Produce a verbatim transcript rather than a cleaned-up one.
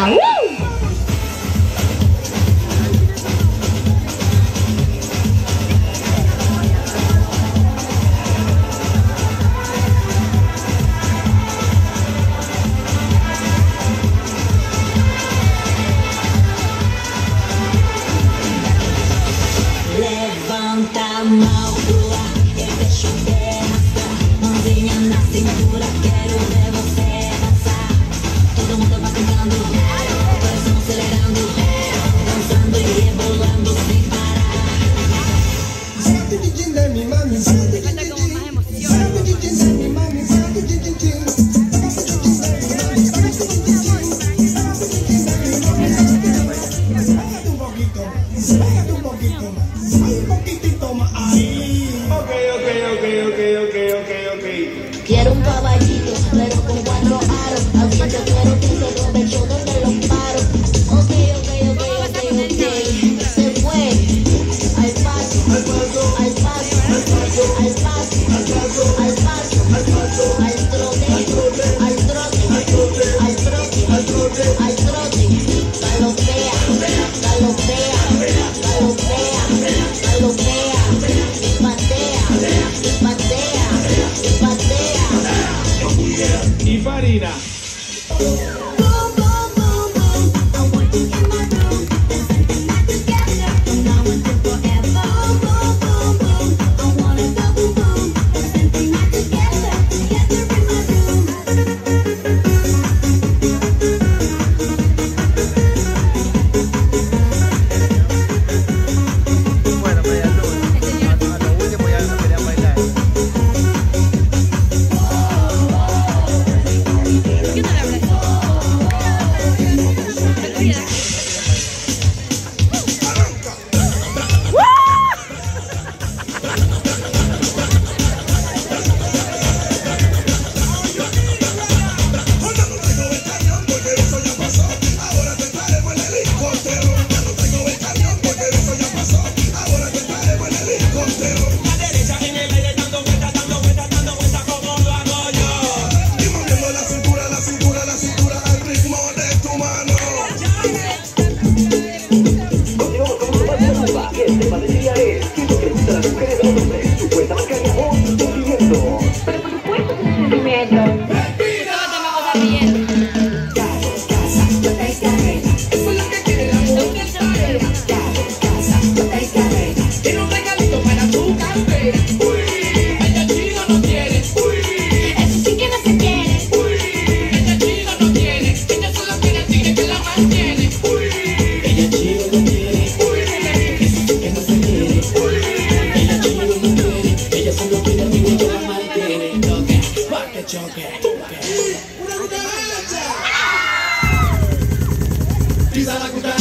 Levanta a mão pro ar e deixa o pé arrastar. Mãozinha na cintura, quero ver você dançar. Todo mundo vai cantando, o coração acelerando, dançando e rebolando sem parar. Sabe de quem é mi mami, sabe de quem é mi mami, sabe de quem é mi mami, sabe de quem é. Quiero un caballito, pero con cuatro aros. Así que quiero que se aproveche donde los paro. Ok, ok, ok, ok, ok. Se fue. Al paso, al paso, al paso, al paso, al paso, al paso, al paso, al paso, al trote, al trote, al trote, al trote, al trote, al trote. Galopea, galopea, galopea, galopea, patea, patea, patea. Y Farina. Pisa la cuchara.